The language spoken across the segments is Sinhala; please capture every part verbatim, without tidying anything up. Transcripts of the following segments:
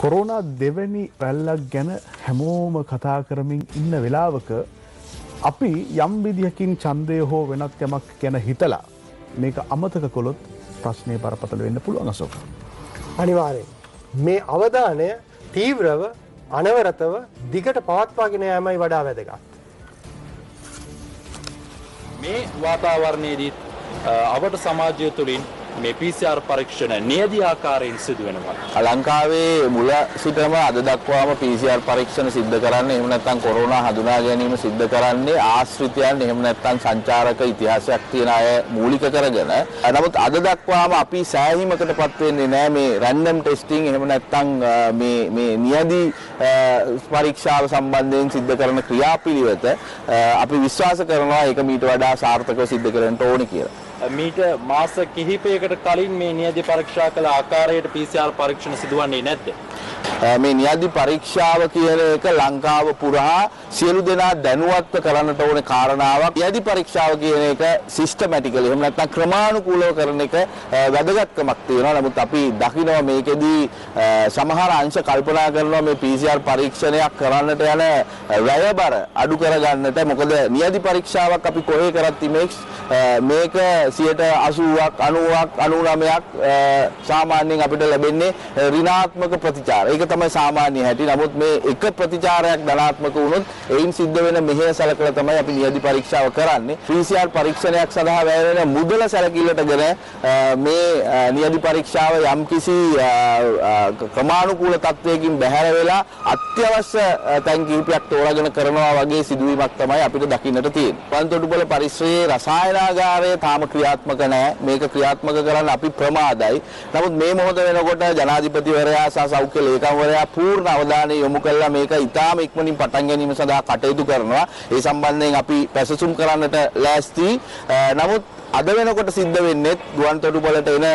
කොරෝනා දෙවැනි රැල්ලක් ගැන හැමෝම කතා කරමින් ඉන්න වෙලාවක අපි යම් විදිහකින් ඡන්දය හෝ වෙනත් යමක් ගැන හිතලා මේක අමතක කළොත් ප්‍රශ්නේ බරපතල වෙන්න පුළුවන් අශෝක. අනිවාර්යෙන් මේ අවධානය තීව්‍රව අනවරතව දිගට පවත්වාගෙන යාමයි වඩා වැදගත්. මේ වාතාවරණයේදී අවට සමාජය තුළින් මේ P C R පරීක්ෂණ නියදී ආකාරයෙන් සිදු වෙනවා. ලංකාවේ මුල සිටම අද දක්වාම P C R පරීක්ෂණ සිද්ධ කරන්නේ එහෙම නැත්නම් කොරෝනා හඳුනා ගැනීම සිද්ධ කරන්නේ ආශ්‍රිතයන් එහෙම නැත්නම් සංචාරක ඉතිහාසයක් තියෙන අය මූලික කරගෙන. නමුත් අද දක්වාම අපි සෑහීමකටපත් වෙන්නේ නැහැ මේ රැන්ඩම් ටෙස්ටිං එහෙම නැත්නම් මේ මේ නියදී පරීක්ෂාව සම්බන්ධයෙන් සිද්ධ කරන ක්‍රියාපිළිවෙත අපි විශ්වාස කරනවා ඒක මීට වඩා සාර්ථකව සිද්ධ කරන්න ඕනේ කියලා. මීට මාස කිහිපයකට කලින් මේ නියදී පරීක්ෂා කළ ආකාරයට P C R පරීක්ෂණ සිදුවන්නේ නැද්ද? මේ නියදී පරීක්ෂාව කියන එක ලංකාව පුරා සියලු දෙනා දැනුවත්ව කරන්නට ඕන කාරණාවක්. නියදී පරීක්ෂාව කියන එක සිස්ටමැටිකලි එහෙම නැත්නම් ක්‍රමානුකූලව කරන එක වැදගත්කමක් තියෙනවා. නමුත් අපි දකිනවා මේකෙදී සමහර අංශ කල්පනා කරනවා මේ P C R පරීක්ෂණයක් කරන්නට යන වැයබර අඩු කරගන්නට. මොකද නියදී පරීක්ෂාවක් අපි කොහේ කරත් ඉමේජ් මේක සියයට අසූවක් අනූවක් අනූනවයක් සාමාන්‍යයෙන් අපිට ලැබෙන්නේ ඍණාත්මක ප්‍රතිචාර. ඒක තමයි සාමාන්‍ය හැටි. නමුත් මේ එක ප්‍රතිචාරයක් ධනාත්මක වුණොත් එයින් සිද්ධ වෙන මෙහෙය සැලකලා තමයි අපි නියදී පරීක්ෂාව කරන්නේ. P C R පරීක්ෂණයක් සඳහා වැය වෙන මුදල සැලකිල්ලටගෙන මේ නියදී පරීක්ෂාව යම්කිසි ක්‍රමානුකූල තත්වයකින් බැහැර වෙලා අත්‍යවශ්‍ය තැන් කිහිපයක් තෝරාගෙන කරනවා වගේ සිදුවීමක් තමයි අපිට දකින්නට තියෙන්නේ. පන්තොටුපොළ පරිසරයේ රසායනාගාරය තාම ක්‍රියාත්මක නැහැ. මේක ක්‍රියාත්මක කරන්න අපි ප්‍රමාදයි. නමුත් මේ මොහොත වෙනකොට ජනාධිපතිවරයා සහ සෞඛ්‍ය ලේකම්වරයා පූර්ණ අවධානය යොමු කළා මේක ඉතාම ඉක්මනින් පටන් ගැනීම සඳහා කටයුතු කරනවා. ඒ සම්බන්ධයෙන් අපි පැසසුම් කරන්නට ලෑස්ති. නමුත් අද වෙනකොට සිද්ධ වෙන්නේ ගුවන්තොටුපළට එන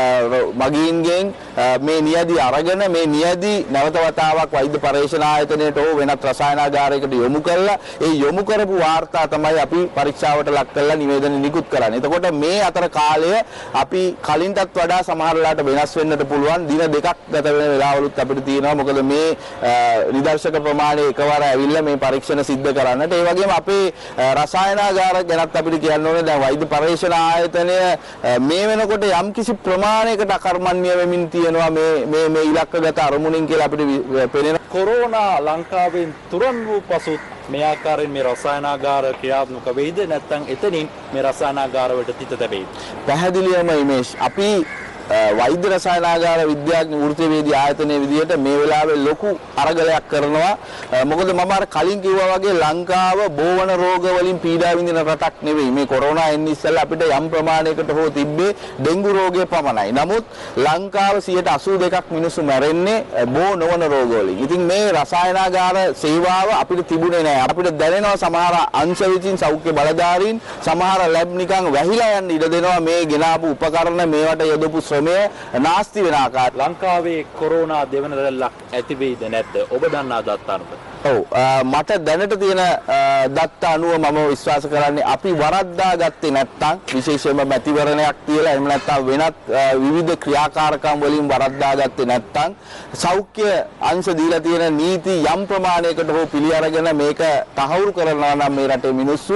මගීන්ගෙන් මේ නියදී අරගෙන මේ නියදී නැවත වතාවක් වෛද්‍ය පරීක්ෂණ ආයතනයට හෝ වෙනත් රසායනාගාරයකට යොමු කරලා ඒ යොමු කරපු වාර්තා තමයි අපි පරීක්ෂාවට ලක් කරලා නිවේදන නිකුත් කරන්නේ. එතකොට මේ අතර කාලය අපි කලින්ටත් වඩා සමහරලාට වෙනස් වෙන්නට පුළුවන්. දින දෙකක් ගත වෙන වෙලාවලුත් අපිට තියෙනවා. මොකද මේ නිදර්ශක ප්‍රමාණය එකවර ඇවිල්ලා මේ පරීක්ෂණ සිද්ධ කරන්නට. ඒ වගේම අපේ රසායනාගාර ගැනත් අපිට කියන්න ඕනේ දැන් වෛද්‍ය පරීක්ෂණ ආයතනය මේ වෙනකොට යම් කිසි ප්‍රමාණයකට අකර්මණ්‍ය වෙමින් තියෙනවා මේ මේ මේ ඉලක්කගත අරමුණින් කියලා අපිට පේනවා. කොරෝනා ලංකාවෙන් තුරන් වූ පසු මේ ආකාරයෙන් මේ රසායනාගාර ක්‍රියාත්මක වෙයිද නැත්නම් එතනින් මේ රසායනාගාර වලට තිත තැබෙයිද? පැහැදිලිවම ඉමේෂ් අපි වෛද්‍ය රසායනාගාර විද්‍යාඥ වෘත්තීයවේදී ආයතනයේ විදිහට මේ වෙලාවේ ලොකු අරගලයක් කරනවා. මොකද මම අර කලින් කිව්වා වගේ ලංකාව බෝවන රෝග වලින් පීඩා විඳින රටක් නෙවෙයි. මේ කොරෝනා එන්නේ ඉස්සෙල්ලා අපිට යම් ප්‍රමාණයකට හෝ තිබ්බේ ඩෙන්ගු රෝගය පමණයි. නමුත් ලංකාව සියයට අසූ දෙකක් මිනිස්සු මැරෙන්නේ බෝ නොවන රෝග වලින්. ඉතින් මේ රසායනාගාර සේවාව අපිට තිබුණේ නැහැ. අපිට දැනෙනවා සමහර අංශ විසින් සෞඛ්‍ය බලධාරීන් සමහර ලැබ් නිකන් වැහිලා යන්න ඉඩ දෙනවා මේ ගෙනාපු උපකරණ මේවට යොදපු නාස්ති වෙන ආකාරය. ලංකාවේ කොරෝනා දෙවන රැල්ලක් ඇති වෙයිද නැද්ද? ඔබ දන්නා දත්ත අනුව. ඔව් මට දැනට තියෙන දත්ත අනුව මම විශ්වාස කරන්නේ අපි වරද්දා ගත්තේ නැත්නම් විශේෂයෙන්ම මැතිවරණයක් තියලා එහෙම නැත්නම් වෙනත් විවිධ ක්‍රියාකාරකම් වලින් වරද්දා ගත්තේ නැත්නම් සෞඛ්‍ය අංශ දීලා තියෙන නීති යම් ප්‍රමාණයකට හෝ පිළි අරගෙන මේක තහවුරු කරනවා නම් මේ රටේ මිනිස්සු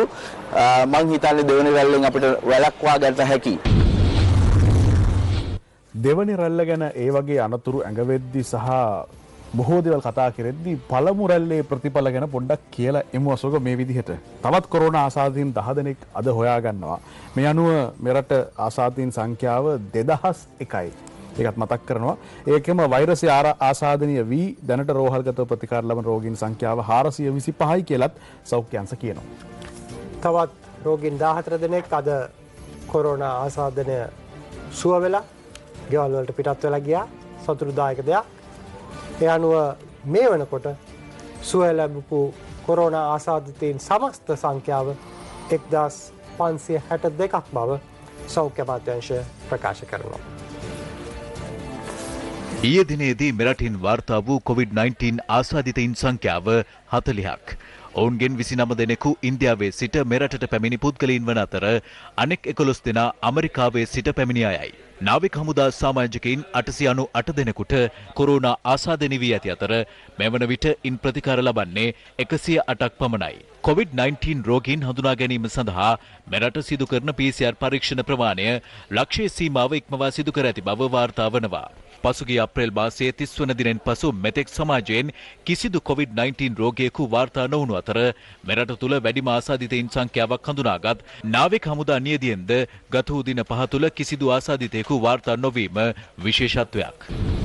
මං හිතන්නේ දෙවෙනි රැල්ලෙන් අපිට වැළක්වා ගන්න හැකියි. දෙවනි රැල්ල ගැන ඒ වගේ අනතුරු ඇඟවෙද්දි සහ බොහෝ දේවල් කතා කරද්දී පළමු රැල්ලේ ප්‍රතිඵල ගැන පොඩ්ඩක් කියලා එමු අශෝක මේ විදිහට. තවත් කොරෝනා ආසාදීන් දහ දෙනෙක් අද හොයා ගන්නවා. මේ අනුව මෙරට ආසාදීන් සංඛ්‍යාව දෙදහස් එකයි. ඒකත් මතක් කරනවා. ඒකෙම වෛරසය ආසාදනීය වී දැනට රෝහල්ගත ප්‍රතිකාර ලබන රෝගීන් සංඛ්‍යාව හාරසිය විසි පහයි කියලත් සෞඛ්‍ය අංශ කියනවා. තවත් රෝගීන් දාහතර දෙනෙක් අද කොරෝනා ආසාදනය සුව වෙලා ගෙවල් වලට පිටත් වෙලා ගියා. සතුටුදායක දෙයක්. ඒ අනුව මේ වෙනකොට සුව ලැබපු කොරෝනා ආසාදිතයින් සමස්ත සංඛ්‍යාව එක්දාස් පන්සිය හැට දෙකක් බව සෞඛ්‍ය අමාත්‍යාංශය ප්‍රකාශ කරනවා. ඊයේ දිනේදී මෙරටින් වාර්තා වූ කොවිඩ් නයින්ටීන් ආසාදිතයින් සංඛ්‍යාව හතළිහක්. ඔවුන්ගෙන් විසිනම දෙනෙකු ඉන්දියාවේ සිට මෙරටට පැමිණි පුද්ගලයින් වන අතර අනෙක් එකොළොස් දෙනා ඇමරිකාවේ සිට පැමිණි අයයි. නාවික හමුදා සාමාජිකයින් අටසිය අනූඅට දෙනෙකුට කොරෝනා ආසාදනය වී ඇති අතර මෙවන විට ඉන් ප්‍රතිකාර ලබන්නේ එකසිය අටක් පමණයි. කොවිඩ් නයින්ටීන් රෝගීන් හඳුනා ගැනීම සඳහා මෙරට සිදු කරන පී සී ආර් පරීක්ෂණ ප්‍රමාණය ලක්ෂයේ සීමාව ඉක්මවා සිදු කර ඇති බව වාර්තා වනවා. පසුගිය අප්‍රේල් මාසයේ තිස් වන දිනෙන් පසු මෙතෙක් සමාජයෙන් කිසිදු කොවිඩ් නයින්ටීන් රෝගියෙකු වාර්තා නොවුණු අතර මෙරට තුළ වැඩිම ආසාදිතයින් සංඛ්‍යාවක් හඳුනාගත් නාවික හමුදා නියදියෙන්ද ගත වූ දින පහ තුළ කිසිදු ආසාදිතයෙකු වාර්තා නොවීම විශේෂත්වයක්.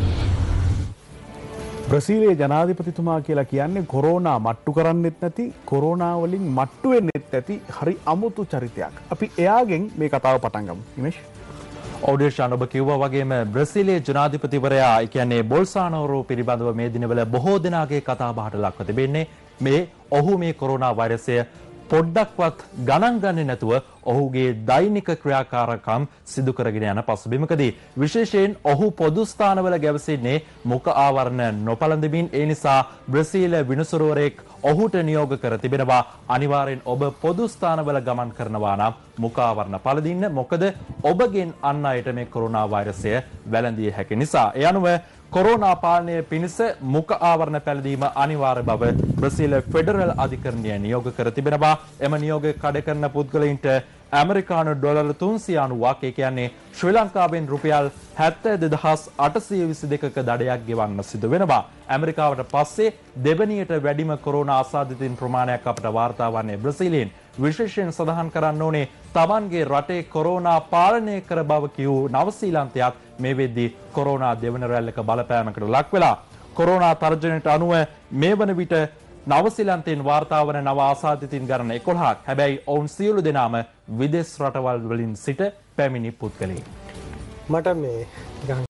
බ්‍රසීලයේ ජනාධිපතිතුමා කියලා කියන්නේ කොරෝනා මට්ටු කරන්නෙත් නැති කොරෝනා වලින් මට්ටු වෙන්නෙත් නැති හරි අමුතු චරිතයක්. අපි එයාගෙන් මේ කතාව පටන් ගමු. හිමේෂ් ඔඩේෂාන් ඔබ කිව්වා වගේම බ්‍රසීලයේ ජනාධිපතිවරයා ඒ කියන්නේ බොල්සානෝරෝ පිළිබඳව මේ දිනවල බොහෝ දෙනාගේ කතා බහට ලක්ව තිබෙන්නේ මේ ඔහු මේ කොරෝනා වෛරසය පොඩ්ඩක්වත් ගණන් ගන්නේ නැතුව ඔහුගේ දෛනික ක්‍රියාකාරකම් සිදු කරගෙන යන පසුබිමකදී විශේෂයෙන් ඔහු පොදු ස්ථානවල ගැවසෙන්නේ මුඛ ආවරණ නොපළඳමින් ඒ නිසා බ්‍රසීල විනිසුරුවරයෙක් ඔහුට නියෝග කර තිබෙනවා අනිවාර්යෙන් ඔබ පොදු ස්ථානවල ගමන් කරනවා නම් මුඛ ආවරණ පළඳින්න මොකද ඔබගෙන් අන් අයට මේ කොරෝනා වෛරසය වැළඳිය හැකි නිසා ඒ අනුව කොරෝනා පාලනය පිණිස මුඛ ආවරණ පැළඳීම අනිවාර්ය බව බ්‍රසීල ෆෙඩරල් අධිකරණය නියෝග කර තිබෙනවා. එම නියෝග කඩ කරන පුද්ගලයින්ට ඇමරිකානු ඩොලර් තුන්සිය අනූවක් ඒ කියන්නේ ශ්‍රී ලංකාවෙන් රුපියල් හැත්තෑ දෙදහස් අටසිය විසි දෙකක දඩයක් ගෙවන්න සිදු වෙනවා. ඇමරිකාවට පස්සේ දෙවැනියට වැඩිම කොරෝනා ආසාදිතයින් ප්‍රමාණයක් අපට වාර්තා වන්නේ බ්‍රසීලයෙන්. විශේෂයෙන් සඳහන් කරන්න ඕනේ තමන්ගේ රටේ කොරෝනා පාලනය කර බව කියූ නවසීලන්තයත් මේ වෙද්දී කොරෝනා දෙවන රැල්ලක බලපෑමකට ලක් වෙලා කොරෝනා තර්ජනයට අනුව මේ වන විට නවසීලන්තයෙන් වාර්තා වන නව ආසාදිතයින් ගණන එකොළහක්. හැබැයි ඔවුන් සියලු දෙනාම විදේශ රටවල් වලින් සිට පැමිණි පුද්ගලයින්. මට මේ